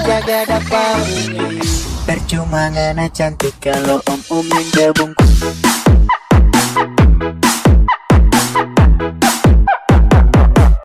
jaga dapat. Percuma ngana cantik kalau om yang gabung